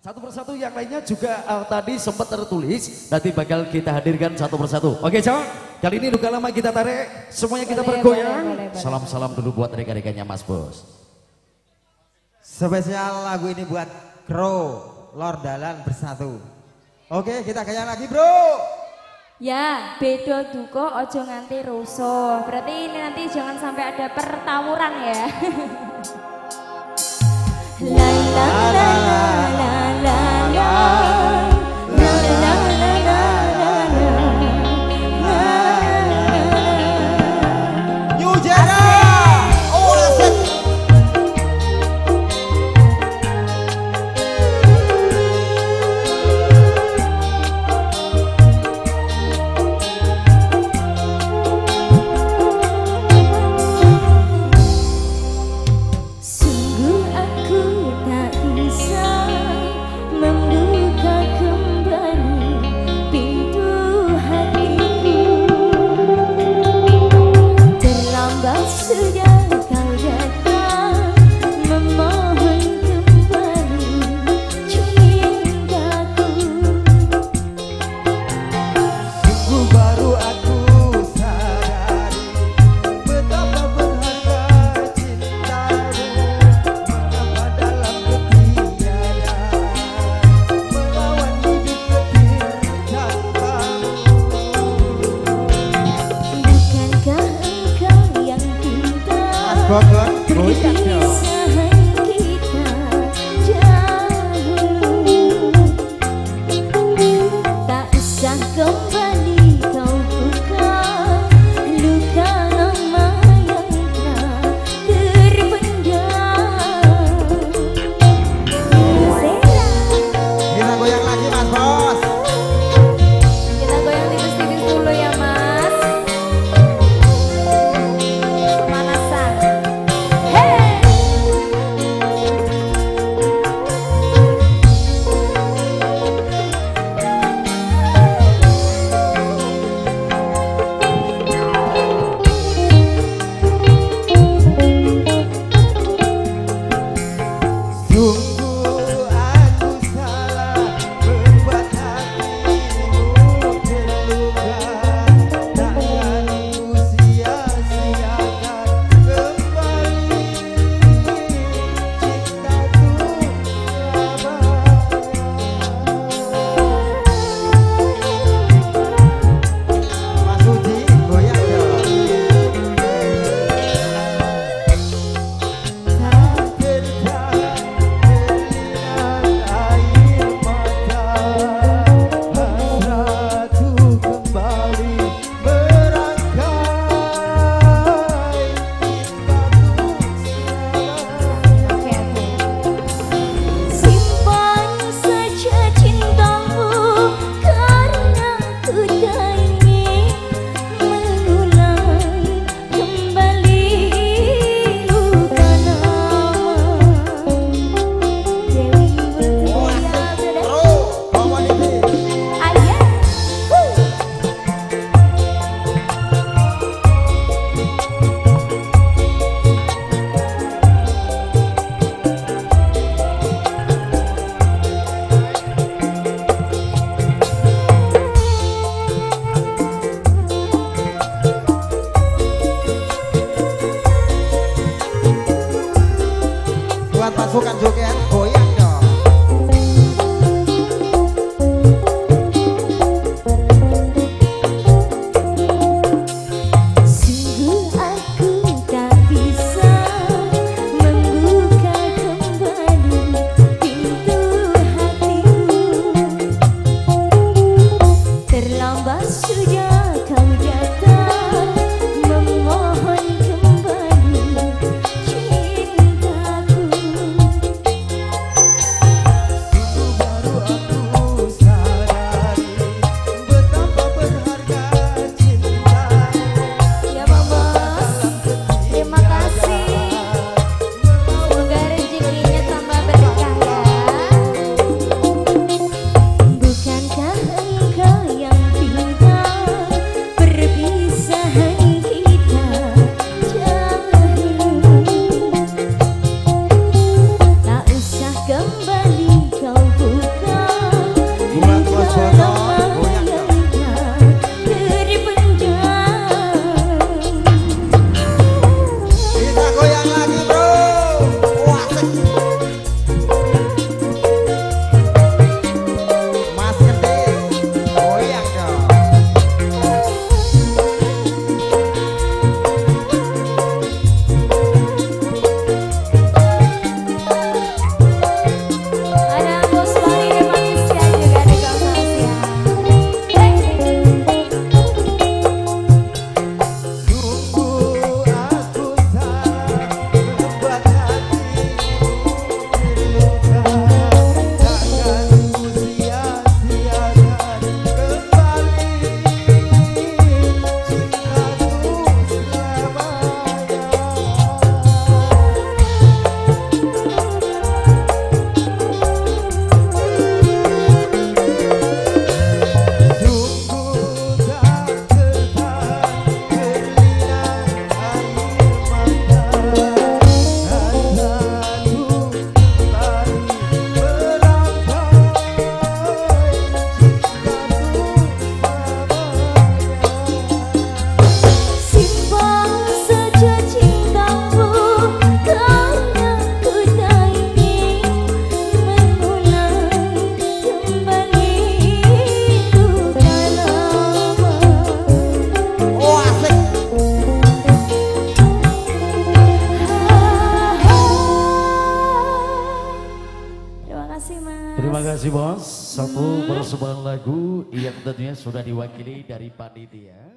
Satu persatu yang lainnya juga tadi sempat tertulis, nanti bakal kita hadirkan satu persatu. Oke, Cok. Kali ini luka lama kita tarik, semuanya kita bergoyang. Salam-salam dulu buat rekan-rekannya Mas Bos. Spesial lagu ini buat Kro, Lor Dalan Bersatu. Oke, kita goyang lagi, Bro. Ya, bedo duko ojo nganti rusuh. Berarti ini nanti jangan sampai ada pertawuran ya. La la la la la la la la la la la. New Jera, Oasis. Bogor, Perpisahan kita jauh, tak usah kembali kau buka luka lama yang telah terpendam. kita goyang lagi, Mas Bos. Kita goyang tipis-tipis dulu ya Mas. Pemanasan. Hey! kasih bos. Satu persembahan lagu yang tentunya sudah diwakili dari panitia.